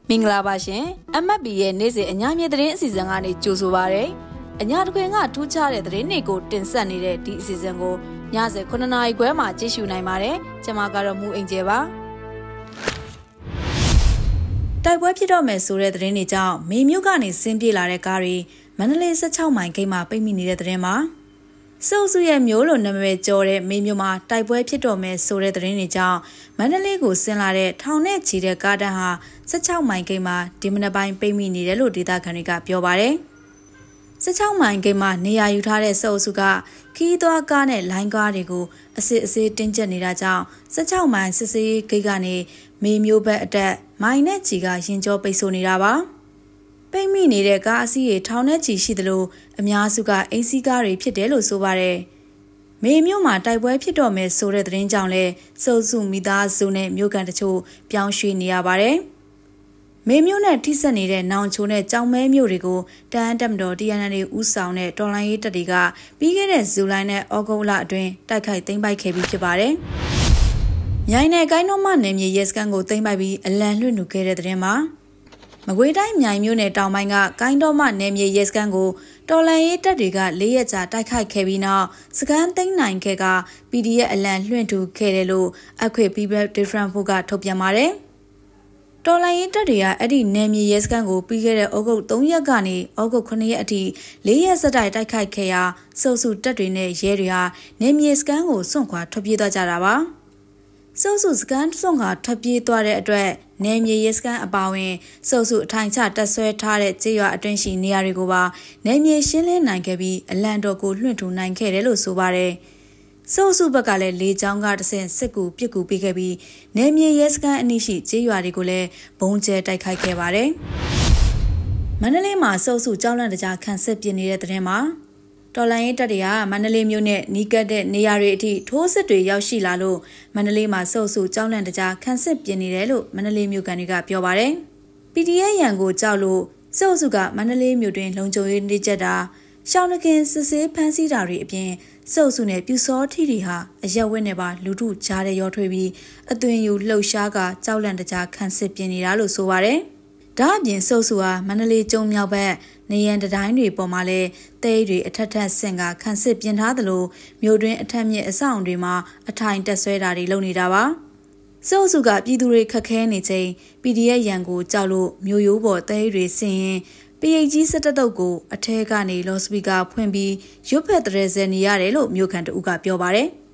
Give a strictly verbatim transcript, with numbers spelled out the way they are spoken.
မင်္ဂလာပါရှင်။ M F B ရဲ့နေ့စဉ်အညာမြေသတင်းအစီအစဉ်ကနေကြိုဆိုပါရစေ။အညာတခွင်ကထူးခြားတဲ့သတင်းတွေကိုတင်ဆက်နေတဲ့ဒီအစီအစဉ်ကိုညစဉ်ခုနှစ်နာရီခွဲမှာကြည့်ရှုနိုင်ပါတယ်။ကျွန်မကတော့မူအင်ကျဲပါ။တိုက်ပွဲဖြစ်တော့မယ်ဆိုတဲ့သတင်းတွေကြောင့်မေမြို့ကနေဆင်းပြေးလာတဲ့ကားတွေမန္တလေး၁၆မိုင်ဂိတ်မှာပိတ်မိနေတဲ့သတင်းမှာစုစုရဲ့မျိုးလိုနာမည်ကျော်တဲ့မေမြို့မှာတိုက်ပွဲဖြစ်တော့မယ်ဆိုတဲ့သတင်းတွေကြောင့်မန္တလေးကိုဆင်းလာတဲ့ထောင်နဲ့ချီတဲ့ကားတန်းဟာ၁၆မိုင်ဂိတ်မှာဒီမနက်ပိုင်းပိတ်မိနေတယ်လို့ဒေသခံတွေကပြောပါတယ်။၁၆မိုင်ဂိတ်မှာနေရာယူထားတဲ့စုစုကခီးသွားကားနဲ့လိုင်းကားတွေကိုအစစ်အဆေးတင်းကျပ်နေတာကြောင့်၁၆မိုင်စစ်ဆေးဂိတ်ကနေမေမျိုးဘက်အတက်မိုင်နဲ့ချီကရင်ကျော်ပိတ်ဆို့နေတာပါ။ပိတ်မိနေတဲ့ကားအစီးတွေထောင်နဲ့ချီရှိသလိုအများစုကအင်းစီးကားတွေဖြစ်တယ်လို့ဆိုပါတယ်။မေမြို့မှာတိုက်ပွဲဖြစ်တော့မယ်ဆိုတဲ့သတင်းကြောင့်လဲစုစုမိသားစုနဲ့မြို့ကန်တချို့ပြောင်းရွှေ့နေရပါတယ်။မေမြို့နဲ့ထိစပ်နေတဲ့နောင်ချိုနဲ့ကြောင်မဲမြို့တွေကိုတန်းတက်မတော် T N L ဦးဆောင်တဲ့တော်လိုင်းရေးတပ်တွေကပြီးခဲ့တဲ့ဇူလိုင်နဲ့ဩဂုတ်လအတွင်းတိုက်ခိုက်သိမ်းပိုက်ခဲ့ပြီးဖြစ်ပါတယ်။မြိုင်နယ်ကိုင်းတော်မနယ်မြေရဲစခန်းကိုသိမ်းပိုက်ပြီးအလံလွှင့်နှူခဲ့တဲ့သတင်းမှာမကွေးတိုင်းမြိုင်မြို့နယ်တောင်ပိုင်းကကိုင်းတော်မနယ်မြေရဲစခန်းကိုတော်လန်ရေးတပ်တွေကလေးရက်ကြာတိုက်ခိုက်ခဲ့ပြီးနောက်စခန်းသိမ်းနိုင်ခဲ့က P D F အလံလွှင့်ထူခဲ့တယ်လို့အခွေ People Different ဖို့ကထုတ်ပြန်ပါတယ်။တော်လန်ရေးတပ်တွေကအဲ့ဒီနယ်မြေရဲစခန်းကိုပြီးခဲ့တဲ့ဩဂုတ်၃ရက်ကနေဩဂုတ်၇ရက်အထိလေးရက်ဆက်တိုက်တိုက်ခိုက်ခဲ့ရာစုစုတပ်တွေနဲ့ရဲတွေဟာနယ်မြေစခန်းကိုစွန့်ခွာထွက်ပြေးသွားကြတာပါ။စုစုစကန်စွန့်ခါထွက်ပြေးသွားတဲ့အတွက်နယ်မြေရဲစခန်းအပါအဝင်စုစုအထိုင်ချတက်ဆွဲထားတဲ့ကြေးရွာအတွင်းရှိနေရာတွေကိုပါနယ်မြေရှင်းလင်းနိုင်ခဲ့ပြီးအလံတော်ကိုလွှင့်ထူနိုင်ခဲ့တယ်လို့ဆိုပါတယ်။စုစုဘက်ကလည်းလေကြောင်းကတဆင့်စစ်ကူပစ်ကူပေးခဲ့ပြီးနယ်မြေရဲစခန်းအနီးရှိကြေးရွာတွေကိုလည်းဘုံကျဲတိုက်ခိုက်ခဲ့ပါတယ်။မန္တလေးမှာစုစုကြောက်လန့်တကြားခံစစ်ပြနေတဲ့တဲ့မှာတော်လိုင်းရေးတပ်တွေကမန္တလေးမြို့နဲ့နီးကပ်တဲ့နေရာတွေအထိထိုးစစ်တွေရောက်ရှိလာလို့မန္တလေးမှာစုပ်စုကြောက်လန့်တကြားခန့်စစ်ပြင်းနေတယ်လို့မန္တလေးမြို့ကန်တွေကပြောပါတယ်။ P D F ရန်ကိုကြောက်လို့စုပ်စုကမန္တလေးမြို့တွင်လုံခြုံရေးနေကြတာရှောင်းနှခင်စစ်ဆေးဖမ်းဆီးတာတွေအပြင်စုပ်စုနဲ့ပြူစောထီတွေဟာအရက်ဝက်နဲ့ပါလူထုကြားတဲ့ရောထွေးပြီးအသွင်ယူလှုပ်ရှားကကြောက်လန့်တကြားခန့်စစ်ပြင်းနေတာလို့ဆိုပါတယ်။ဒါအပြင်စုပ်စုဟာမန္တလေးကျုံမြောက်ဘက်နေရန်တတိုင်းတွေပေါ်မှာလဲတဲတွေအထက်ထက်ဆင့်ကခန့်စစ်ပြင်ထားသလိုမြို့တွင်အထက်မြင့်အဆောင်တွေမှာအထိုင်တက်ဆွဲတာတွေလုပ်နေတာပါစုစုကပြည်သူတွေခက်ခဲနေချိန် P D F ရန်ကိုကြောက်လို့မြို့ရိုးပေါ်တဲတွေဆင်းရင် P H G စက်တုပ်ကိုအထဲကနေလော့စပီကာဖွင့်ပြီးရွတ်ဖက်တရဲစဲနေရတယ်လို့မြို့ခံတဦးကပြောပါတယ်။